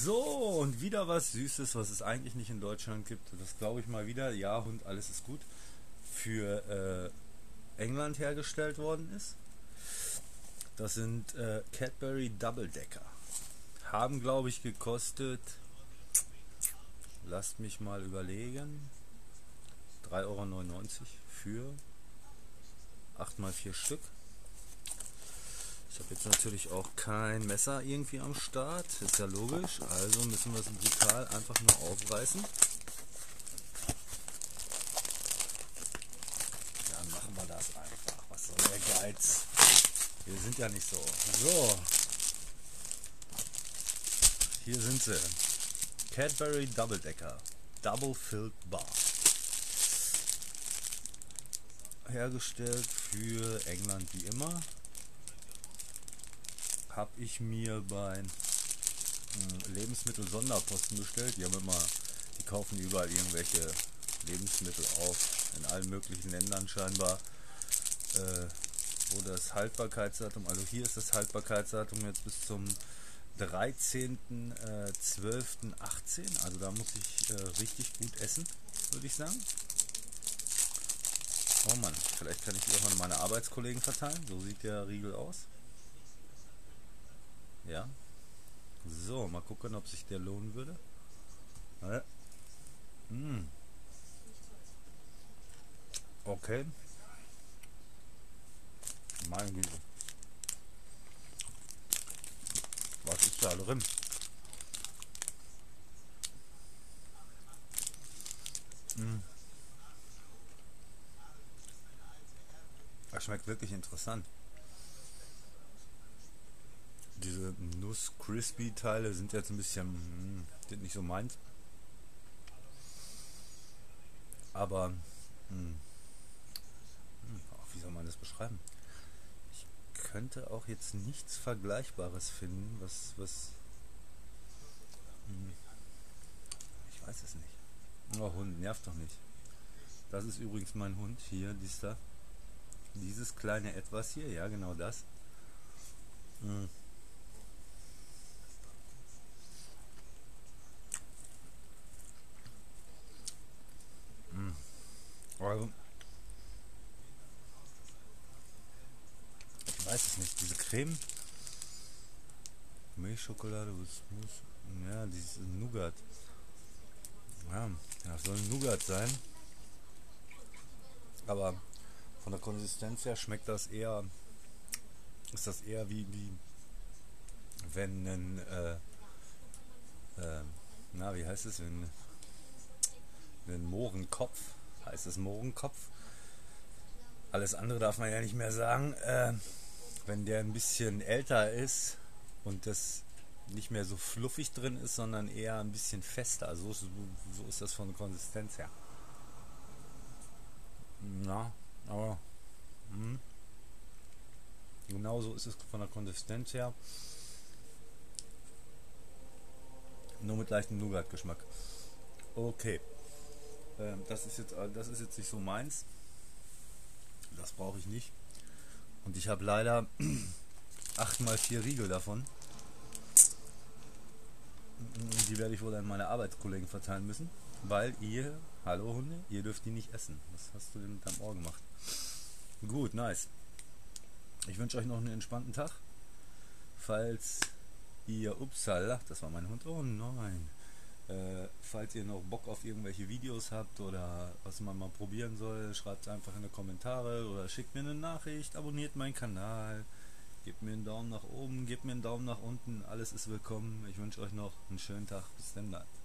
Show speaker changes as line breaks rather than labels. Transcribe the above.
So, und wieder was Süßes, was es eigentlich nicht in Deutschland gibt. Das glaube ich mal wieder. Ja, Hund, alles ist gut. Für England hergestellt worden ist. Das sind Cadbury Double Decker. Haben, glaube ich, gekostet, lasst mich mal überlegen, 3,99 € für 8x4 Stück. Ich habe jetzt natürlich auch kein Messer irgendwie am Start, ist ja logisch, also müssen wir es brutal einfach nur aufreißen. Dann machen wir das einfach, was soll der Geiz? Wir sind ja nicht so. So, hier sind sie. Cadbury Double Decker, Double Filled Bar. Hergestellt für England wie immer. Habe ich mir bei Lebensmittel-Sonderposten bestellt. Die kaufen überall irgendwelche Lebensmittel auf, in allen möglichen Ländern scheinbar, wo das Haltbarkeitsdatum, also hier ist das Haltbarkeitsdatum jetzt bis zum 13.12.18, also da muss ich richtig gut essen, würde ich sagen. Oh Mann, vielleicht kann ich die auch an meine Arbeitskollegen verteilen, so sieht der Riegel aus. Ja, so, mal gucken, ob sich der lohnen würde. Okay, meine Güte, was ist da drin? Das schmeckt wirklich interessant. Diese Nuss-Crispy-Teile sind jetzt ein bisschen, sind nicht so meins. Aber, wie soll man das beschreiben? Ich könnte auch jetzt nichts Vergleichbares finden, ich weiß es nicht. Oh, Hund, nervt doch nicht. Das ist übrigens mein Hund hier, dieses kleine Etwas hier, ja, genau das. Mm. Also, ich weiß es nicht. Diese Creme, Milchschokolade, was muss, ja, dieses Nougat. Ja, das soll Nougat sein. Aber von der Konsistenz her schmeckt das eher, ist das eher wie wenn äh, wie heißt es, wenn ein Mohrenkopf, heißt es Mohrenkopf. Alles andere darf man ja nicht mehr sagen. Wenn der ein bisschen älter ist und das nicht mehr so fluffig drin ist, sondern eher ein bisschen fester. So ist das von der Konsistenz her. Na, aber genau so ist es von der Konsistenz her. Nur mit leichtem Nougat-Geschmack. Okay, das ist jetzt nicht so meins. Das brauche ich nicht. Und ich habe leider 8x4 Riegel davon. Die werde ich wohl an meine Arbeitskollegen verteilen müssen. Weil ihr, hallo Hunde, ihr dürft die nicht essen. Was hast du denn mit deinem Ohr gemacht? Gut, nice. Ich wünsche euch noch einen entspannten Tag. Falls ihr, upsala, das war mein Hund, oh nein. Falls ihr noch Bock auf irgendwelche Videos habt oder was man mal probieren soll, schreibt es einfach in die Kommentare oder schickt mir eine Nachricht, abonniert meinen Kanal, gebt mir einen Daumen nach oben, gebt mir einen Daumen nach unten, alles ist willkommen. Ich wünsche euch noch einen schönen Tag, bis dann.